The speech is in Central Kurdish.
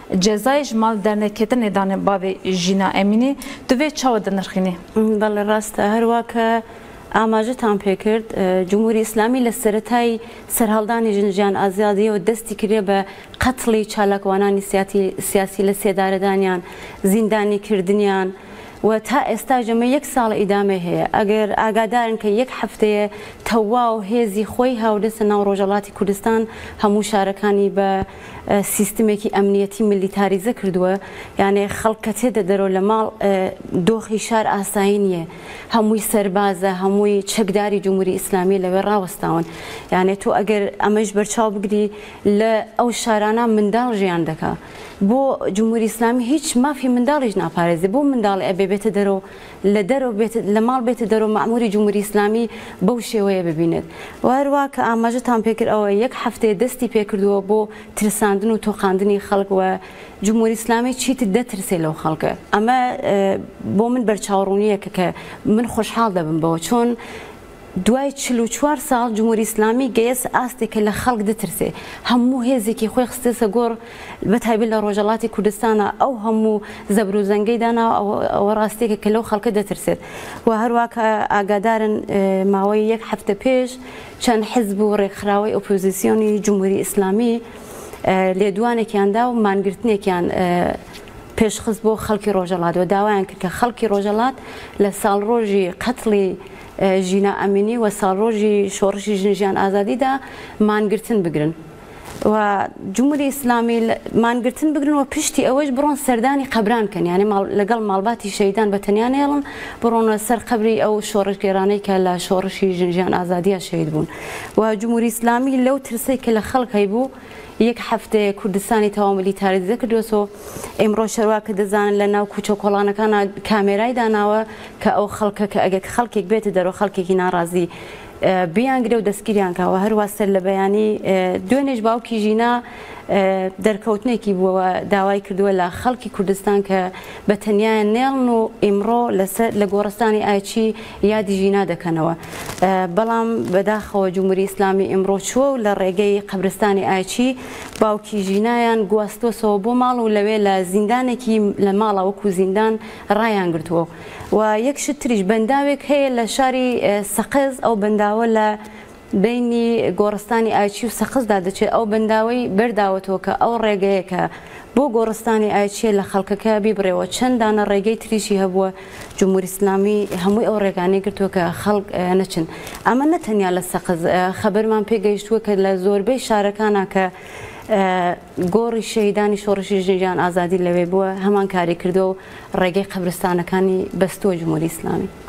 جزایش مال درنکتن ندانه باوی جینا امینی دوی چاو دنرخینی بله راست هر واکه ئاماژە تان پێکرد جمهوری ئیسلامی لە سەرەتای سەرهەڵدانی ژنجیان ئازادیەوە دەستی کرێ بە قەتڵی چالاکوانانی سیاسی لە سێدارەدانیان زیندانی کردنیان و تا ئێستا ژەمە یەک ساڵە ئیدامە هەیە ئەگەر ئاگادارن کە یەک هەفتەیە تەوا و هێزی خۆی هاودەستە ناو ڕۆژهەڵاتی کوردستان هەموو شارەکانی بە سیستمێکی ئەمنیەتی میلیتاریزە کردووە یانێ خەڵک کە تێدە دەرەوە لە ماڵ دۆخی شار ئاسایی نییە هەمووی سەربازە هەمووی چەکداری جمهوری ئیسلامی لەوێ ڕاوەستاون یانێ تۆ ئەگەر ئەمەش بەرچاو بگری لە ئەو شارانە منداڵ ژیان دەکا بۆ جمهوری ئیسلامی هیچ مافی منداڵیش ناپارێزێ بۆ منداڵی ئەبێ بێتە دەرەوە لە ماڵ بێتە دەرەوە مەعموری جمهوری ئیسلامی بەو شێوەیە ببینێت هەروە کە ئاماژەتان پێکرد ئەوە یەک هەفتەیە دەستی پێکردووە بۆ ترساندن و تۆقاندنی خەڵک و جمهوری ئیسلامی چیتر دەترسێ لەو خەڵکە ئەمە بۆ من بەرچاوڕوونیەکە کە من خۆشحاڵ دەبم بەوە چۆن دوای 44 ساڵ جمهوری ئیسلامی گەیەس ئاستێکە لە خەڵک دەترسێ هەموو هێزێکی خۆی خستێسە گۆڕ بەتایبەت لە ڕۆژهەڵاتی کوردستانە ئەو هەموو زەبر و زەنگەی دانا ئەوە ڕاستێکە کە لەو خەڵکە دەترسێت و هەروە کە ئاگادارن ماوەی یەک هەفتە پێش چەند حزب و ڕێکخراوەی ئۆپۆزیسیۆنی جمهوری ئیسلامی لێدوانێکیاندا و مانگرتنێکیان پێشخست بۆ خەڵکی ڕۆژهەڵات و داوایان کرد کە خەڵکی ڕۆژهەڵات لە ساڵڕۆژی قەتڵی ژینا ئەمینی و ساڵڕۆژی شۆڕشی ژنجیان ئازادیدا مانگرتن بگرن و جمهوری ئیسلامی مانگرتن بگرن و پشتی ئەوەش بڕۆن سەردانی قەبران کەن یعنی لەگەڵ ماڵباتی شەیدان بە تەنیان هێڵن بڕۆنە سەر قەبری ئەو شۆڕشگێرانەی کە لە شۆڕشی ژنجیان ئازادیە شەید بوون و جمهوری ئیسلامی لەو ترسەی کە لە خەڵک هەیبوو یەک هەفتەیە کوردستانی تەواو میلیتاریزە کردووە ئێمڕۆ شەروا کە دەزانن لە ناو کوچە کۆڵانەکانە کامێرای داناوە کە ئەو خەڵکە کە ئەگەر خەڵکێک بێتە دەرەوە خەڵکێکی ناڕازی بیانگرێ و دەستگیریان کاوە هەروە سەر لە بەیانی دوێنێش باوکی ژینا دەرکەوتنێکی بووەوە داوای کردووە لە خەڵکی کوردستان کە بە تەنیایان نێڵن و ئیمڕۆ لە گۆڕستانی ئایچی یادی ژینا دەکەنەوە بەڵام بەداخەوە جمهوری ئیسلامی ئیمڕۆ چووە و لە ڕێگەی قەبرستانی ئایچی باوکی ژینایان گواستۆسەوە بۆ ماڵ و لەوێ لە زیندانێکی لە ماڵە وەکو زیندان ڕایان گرتووە و یەک شت تریش بەنداوێک هەیە لە شاری سەقز ئەو بەنداوە لە بینی گۆڕستانی ئایچی و سەقزدا دەچێت ئەو بەنداوەی بەرداوەتەوە کە ئەو ڕێگەیەکە بۆ گۆڕستانی ئایچیە لە خەڵکەکە بیبڕێەوە چەندانە ڕێگەی تریشی هەبووە جمهوری ئیسلامی هەمووی ئەو ڕێگانەی گرتووە کە خەڵک نەچن ئەمە نەتەنیا لە سەقز خەبەرمان پێگەیشتووە کە لە زۆربەی شارەکانە کە گۆڕی شەیدانی شۆڕشی ژنجیان ئازادی لەوێ بووە هەمان کاری کردو و ڕێگەی قەبرستانەکانی بەستووە جمهوری ئیسلامی